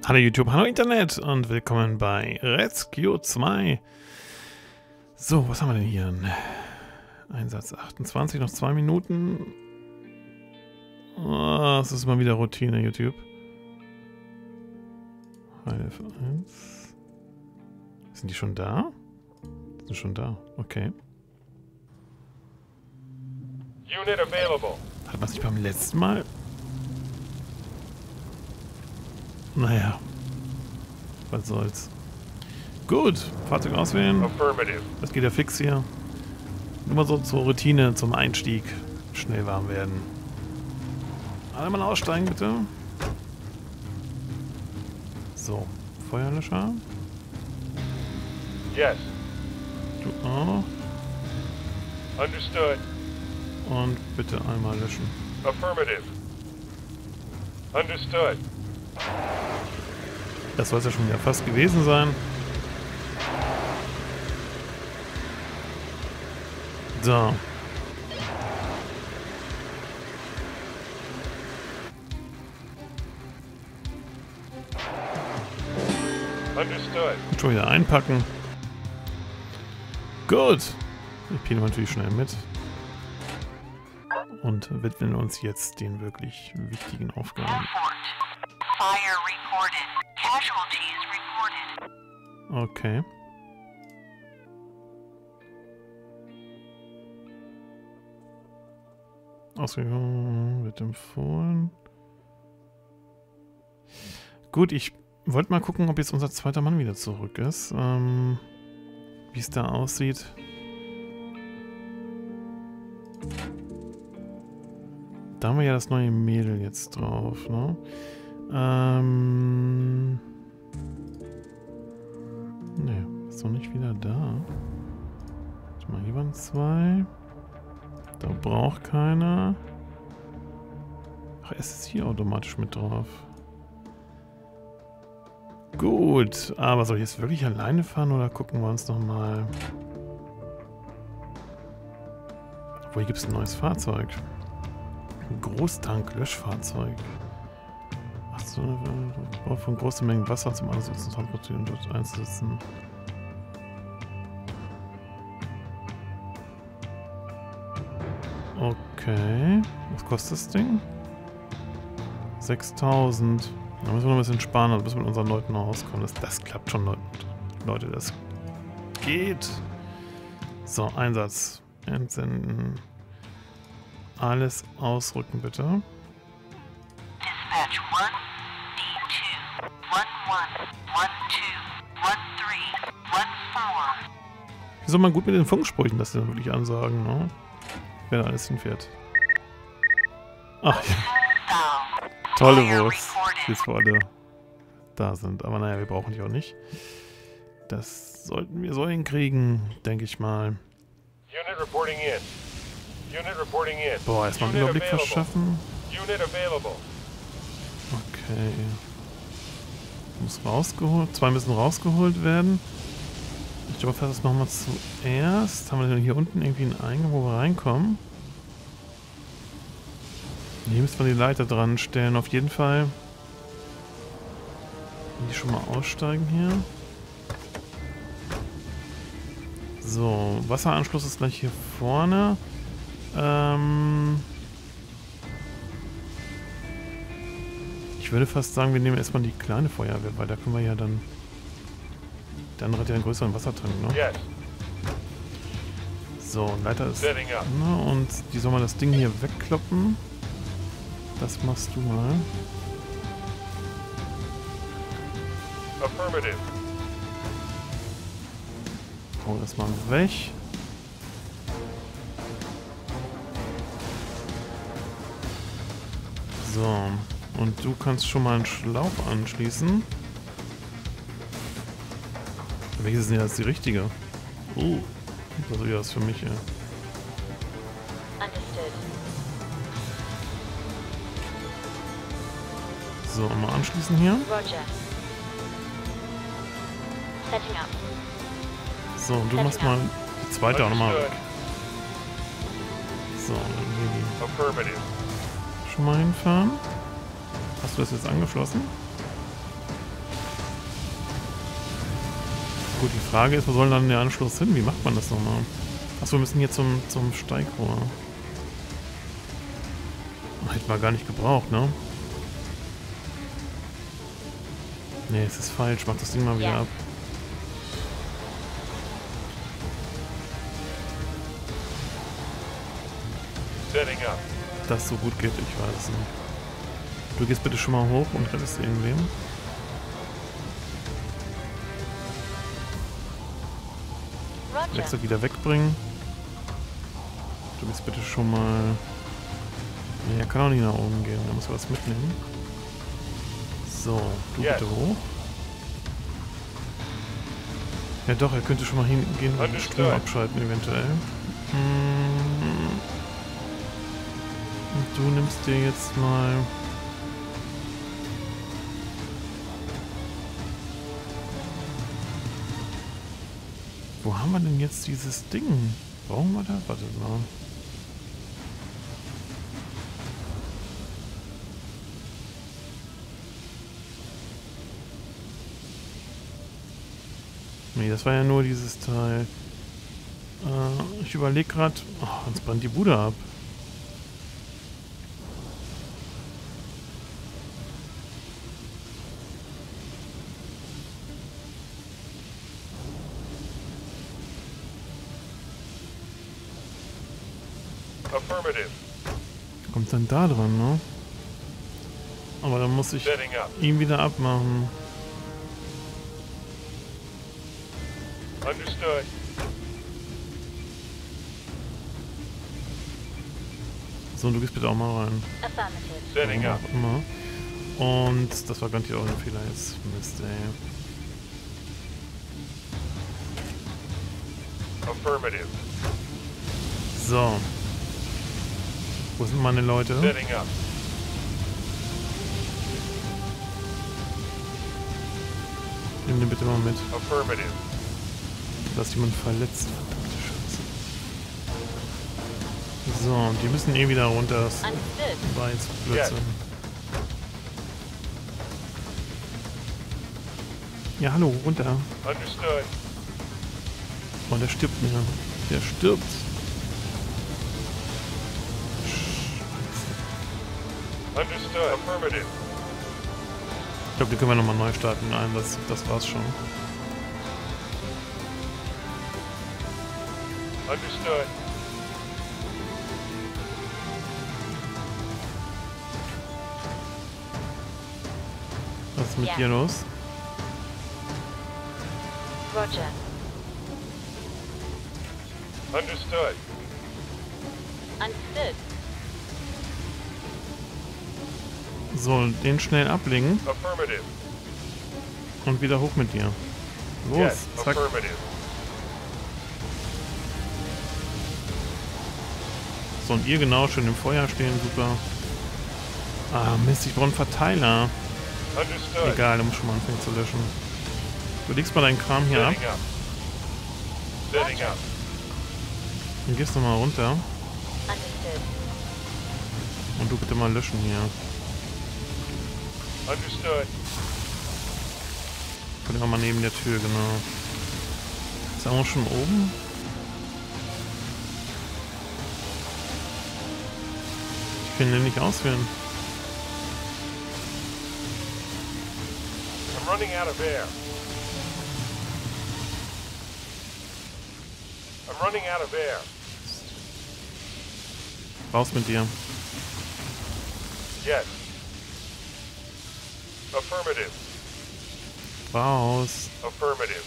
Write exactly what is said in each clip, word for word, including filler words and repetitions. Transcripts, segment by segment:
Hallo YouTube, hallo Internet und willkommen bei Rescue zwei. So, was haben wir denn hier? Einsatz achtundzwanzig, noch zwei Minuten. Oh, das ist mal wieder Routine, YouTube. Hilfe eins. Sind die schon da? Sind schon da, okay. Unit available. Hat man sich beim letzten Mal... Naja, was soll's. Gut, Fahrzeug auswählen. Affirmative. Das geht ja fix hier. Nur mal so zur Routine, zum Einstieg. Schnell warm werden. Alle mal aussteigen, bitte. So, Feuerlöscher. Yes. Du auch. Understood. Und bitte einmal löschen. Affirmative. Understood. Das soll es ja schon wieder fast gewesen sein. So. Understood. Und schon wieder einpacken. Gut. Ich pine natürlich schnell mit. Und widmen uns jetzt den wirklich wichtigen Aufgaben. Fire reported. Casualties reported. Okay. Ausgegangen wird empfohlen. Gut, ich wollte mal gucken, ob jetzt unser zweiter Mann wieder zurück ist. Ähm, wie es da aussieht. Da haben wir ja das neue Mädel jetzt drauf, ne? Ähm... Ne, ist noch nicht wieder da. Warte mal, hier waren zwei. Da braucht keiner. Ach, es ist hier automatisch mit drauf. Gut, aber soll ich jetzt wirklich alleine fahren oder gucken wir uns nochmal... Obwohl, hier gibt es ein neues Fahrzeug. Ein Großtank-Löschfahrzeug. Achso, von großen Mengen Wasser zum Ansetzen transportieren und dort einsetzen. Okay. Was kostet das Ding? sechstausend. Da müssen wir noch ein bisschen sparen, also bis wir mit unseren Leuten noch rauskommen. Das, das klappt schon, Leute. Das geht. So, Einsatz. Entsenden. Alles ausrücken, bitte. Dispatch one, D two, one one, one two, one three, one four. Wie soll man gut mit den Funksprüchen das denn wirklich ansagen, ne? Wer da alles hinfährt. Ach ja. Tolle Wurst, bis wir alle da sind. Aber naja, wir brauchen die auch nicht. Das sollten wir so hinkriegen, denke ich mal. Unit reporting in. Unit reporting in. Boah, erstmal einen Unit Überblick available. verschaffen. Unit available. Okay. Muss rausgeholt. Zwei müssen rausgeholt werden. Ich glaube, das machen wir zuerst. Haben wir denn hier unten irgendwie einen Eingang, wo wir reinkommen? Hier müssen wir die Leiter dran stellen, auf jeden Fall. Die schon mal aussteigen hier. So, Wasseranschluss ist gleich hier vorne. Ähm ich würde fast sagen, wir nehmen erstmal die kleine Feuerwehr, weil da können wir ja dann... Der andere hat ja einen größeren Wassertank, ne? Yes. So, Leiter ist... Setting up. Na, und die soll mal das Ding hier wegkloppen. Das machst du mal. Affirmative. Hau das mal weg. So, und du kannst schon mal einen Schlauch anschließen. Welches ist denn jetzt die richtige? Oh, das ist wieder was für mich, ja. Understood. So, mal anschließen hier. Roger. Setting up. So, und du machst mal die zweite auch nochmal weg. So, dann hier die Affirmative. schon mal hinfahren. Hast du das jetzt angeschlossen? Gut, die Frage ist, wo soll dann der Anschluss hin? Wie macht man das nochmal? Achso, wir müssen hier zum, zum Steigrohr. Hätten wir gar nicht gebraucht, ne? Ne, es ist falsch. Mach das Ding mal wieder Ja. ab. Setting up. Dass es so gut geht, ich weiß es nicht. Du gehst bitte schon mal hoch und rettest irgendwem. Roger. Wechsel wieder wegbringen. Du gehst bitte schon mal... Ne, er kann auch nicht nach oben gehen. Da muss er was mitnehmen. So, du Yes. bitte hoch. Ja doch, er könnte schon mal hingehen und den Strom abschalten eventuell. Hm. Und du nimmst dir jetzt mal... Wo haben wir denn jetzt dieses Ding? Brauchen wir da? Warte mal. Nee, das war ja nur dieses Teil. Äh, ich überlege gerade... Oh, uns brennt die Bude ab. Affirmative. Kommt dann da dran, ne? Aber dann muss ich Setting up. ihn wieder abmachen. Understood. So, und du gehst bitte auch mal rein. Affirmative. Setting Warum up. auch immer. Und das war garantiert auch ein Fehler jetzt. Mist, ey. Affirmative. So. Wo sind meine Leute? Setting up. Nimm den bitte mal mit. Affirmative. Dass jemand verletzt. Verdammte Scheiße. So, und die müssen eh wieder runter. Das Understood. war jetzt Blödsinn. Ja, hallo, runter. Understood. Oh, der stirbt mir. Der stirbt. Understood. Affirmative. Ich glaube, die können wir nochmal neu starten. Nein, das, das war's schon. Understood. Was ist mit Ja. dir los? Roger. Understood. Understood. So, den schnell ablegen Affirmative. und wieder hoch mit dir. Los, Yes. zack. Affirmative. So, und ihr genau schön im Feuer stehen, super. Ah, Mist, ich brauche einen Verteiler. Understood. Egal, der muss schon mal anfangen zu löschen. Du legst mal deinen Kram hier ab Setting up. Setting up. und gehst nochmal runter. Understood. Und du bitte mal löschen hier. Understood. Können wir mal neben der Tür, genau. Ist er auch schon oben? Ich kann den nicht auswählen. I'm running out of air. I'm running out of air. Raus mit dir. Yes. Affirmative. Raus. Affirmative.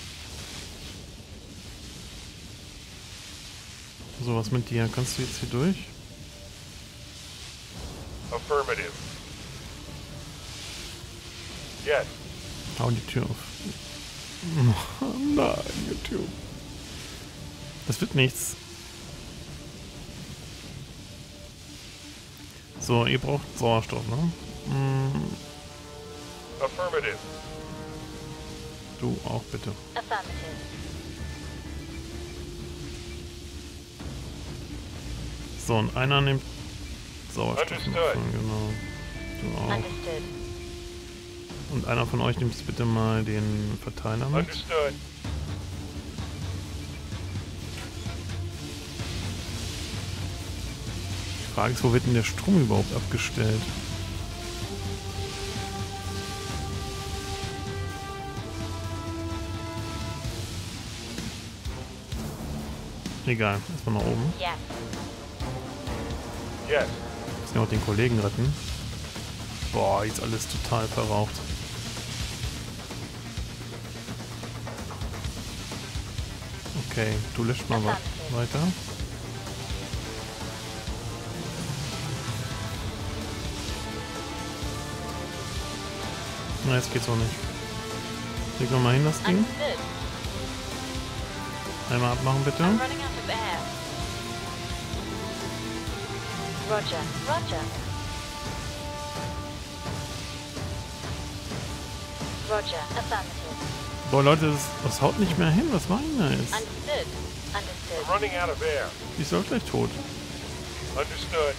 So, was mit dir? Kannst du jetzt hier durch? Affirmative. Yes. Hau die Tür auf. Nein, YouTube. Das wird nichts. So, ihr braucht Sauerstoff, ne? Hm, Affirmative. du auch bitte. Affirmative. So, und einer nimmt Sauerstoff. Understood. Genau. Du auch. Understood. Und einer von euch nimmt jetzt bitte mal den Verteiler mit. Understood. Die Frage ist, wo wird denn der Strom überhaupt abgestellt? Egal, erstmal nach oben. Yes. Yes. Müssen ja auch den Kollegen retten. Boah, jetzt alles total verraucht. Okay, du löscht mal wa weiter. Na, jetzt geht's auch nicht. Leg noch mal hin das Ding. Understood. Einmal abmachen bitte. I'm running out of air. Roger. Roger. Roger. Affirmative. Boah Leute, das, das haut nicht mehr hin. Was war denn da jetzt? Understood. We're Understood. running out of air. Die ist doch gleich tot. Understood.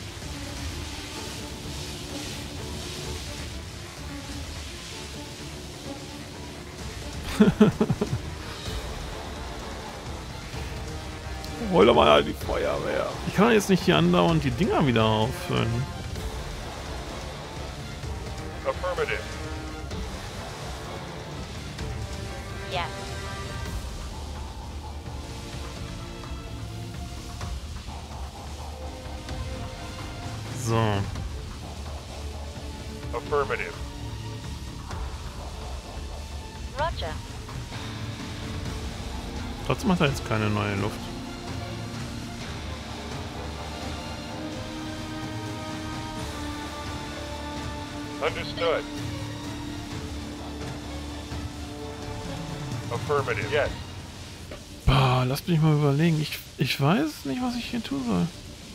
Hol doch mal halt die Feuerwehr. Ich kann jetzt nicht hier andauernd die Dinger wieder auffüllen. Affirmative. Yes. So. Affirmative. Roger. Trotzdem hat er jetzt keine neue Luft. Understood. Affirmative. Yes. Boah, lass mich mal überlegen. Ich, ich weiß nicht, was ich hier tun soll.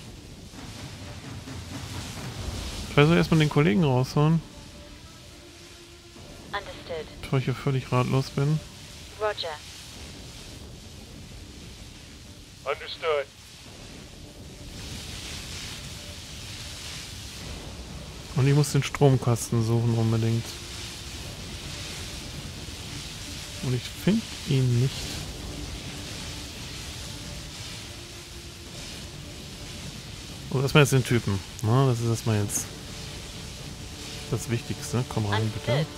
Ich soll erstmal den Kollegen rausholen, Understood. bevor ich hier völlig ratlos bin. Roger. Understood. Und ich muss den Stromkasten suchen unbedingt. Und ich finde ihn nicht. So, erstmal jetzt den Typen. Na, das ist erstmal jetzt das Wichtigste. Komm rein, bitte. Understood.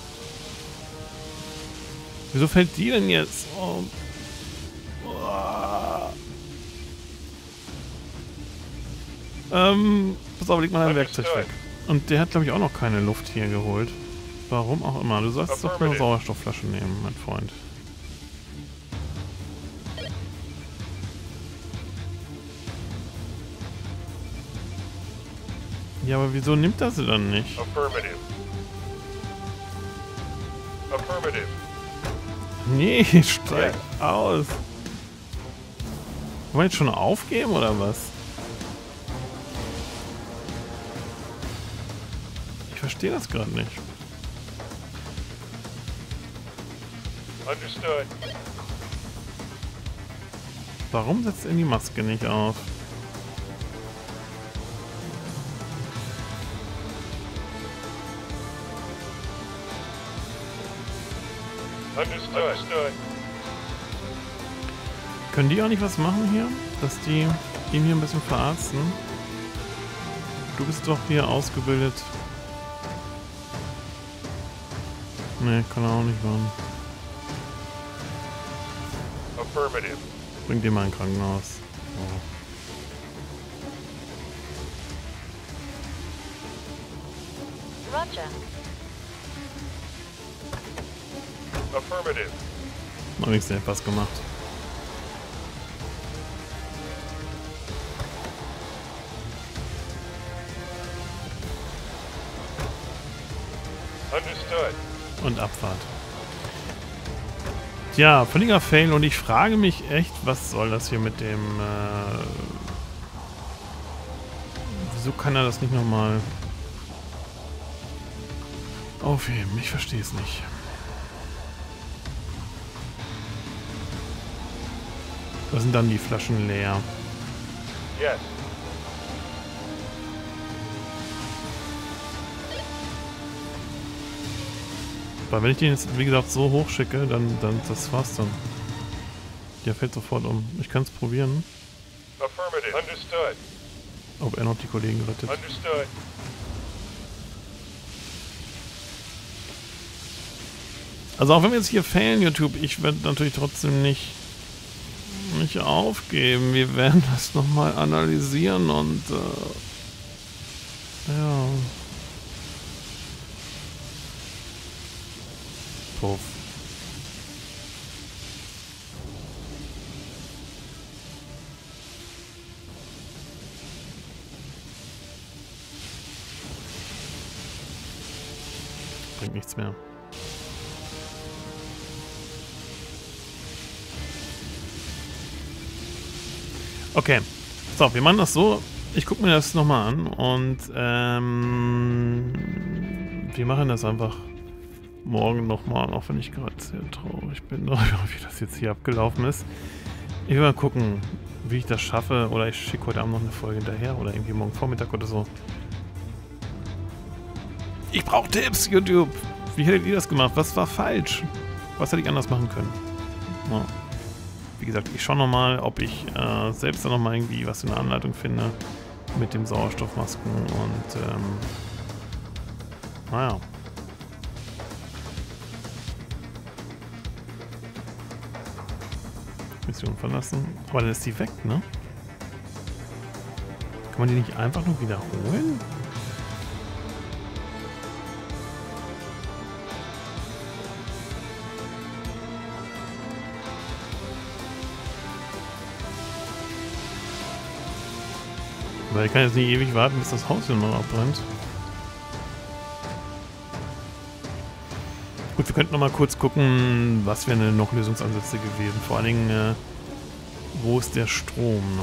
Wieso fällt die denn jetzt? Oh. Oh. Ähm, pass auf, leg mal dein Werkzeug weg. Und der hat, glaube ich, auch noch keine Luft hier geholt. Warum auch immer. Du sollst doch eine Sauerstoffflasche nehmen, mein Freund. Ja, aber wieso nimmt er sie dann nicht? Affirmative. Affirmative. Nee, steig aus. Wollen wir jetzt schon aufgeben oder was? Ich verstehe das gerade nicht. Understood. Warum setzt er die Maske nicht auf? Understood. Understood. Können die auch nicht was machen hier? Dass die ihn hier ein bisschen verarzten? Du bist doch hier ausgebildet. Nee, kann er auch nicht machen. Affirmative. Bringt ihn mal in ein Krankenhaus. Oh. Roger. Affirmative. Noch nichts etwas gemacht. Understood. Und Abfahrt. Tja, völliger Fail und ich frage mich echt, was soll das hier mit dem... Äh, wieso kann er das nicht nochmal aufheben? Ich verstehe es nicht. Da sind dann die Flaschen leer. Yes. Weil wenn ich den jetzt, wie gesagt, so hoch schicke, dann, dann das war's dann. Der fällt sofort um. Ich kann es probieren, Affirmative. Understood. ob er noch die Kollegen rettet. Understood. Also auch wenn wir jetzt hier failen, YouTube, ich werde natürlich trotzdem nicht, nicht aufgeben. Wir werden das nochmal analysieren und äh, ja. Puff. Bringt nichts mehr. Okay, so, wir machen das so. Ich gucke mir das nochmal an und ähm, wir machen das einfach morgen nochmal, auch wenn ich gerade sehr traurig bin, wie das jetzt hier abgelaufen ist. Ich will mal gucken, wie ich das schaffe, oder ich schicke heute Abend noch eine Folge hinterher oder irgendwie morgen Vormittag oder so. Ich brauche Tipps, YouTube! Wie hättet ihr das gemacht? Was war falsch? Was hätte ich anders machen können? Ja. Wie gesagt, ich schaue nochmal, ob ich äh, selbst dann nochmal irgendwie was in der Anleitung finde mit dem Sauerstoffmasken und ähm, naja. Mission verlassen. Aber dann ist die weg, ne? Kann man die nicht einfach nur wiederholen? Weil ich kann jetzt nicht ewig warten, bis das Haus hier noch abbrennt. Gut, wir könnten noch mal kurz gucken, was wären noch Lösungsansätze gewesen. Vor allen Dingen, äh, wo ist der Strom, ne?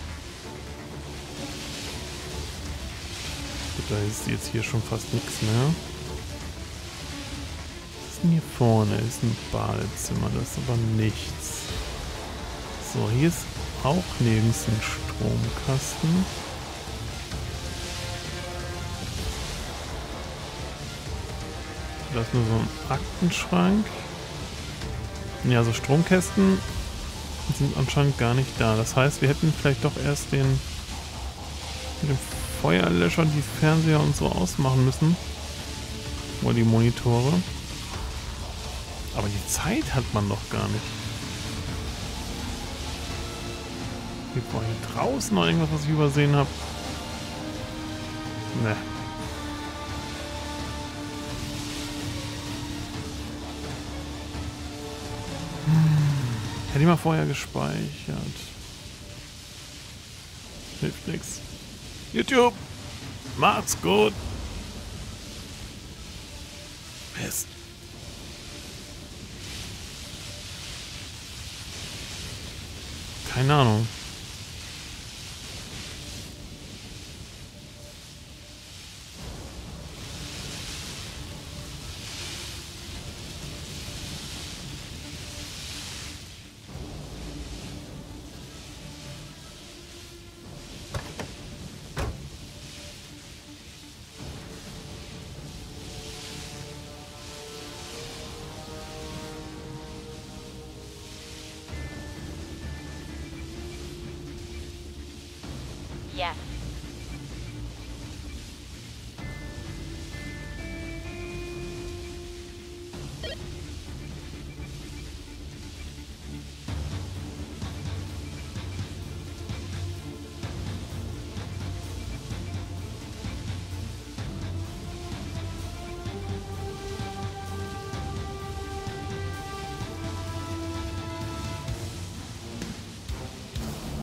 Gut, da ist jetzt hier schon fast nichts mehr. Was ist denn hier vorne? Ist ein Badezimmer, das ist aber nichts. So, hier ist auch nirgends ein Stromkasten. Da ist nur so ein Aktenschrank. Ja, so Stromkästen sind anscheinend gar nicht da. Das heißt, wir hätten vielleicht doch erst den mit dem Feuerlöscher die Fernseher und so ausmachen müssen. Oder die Monitore. Aber die Zeit hat man doch gar nicht. Gibt es hier draußen noch irgendwas, was ich übersehen habe? Ne. Hätte ich mal vorher gespeichert. Hilft nix. YouTube! Macht's gut! Mist. Keine Ahnung. Yes.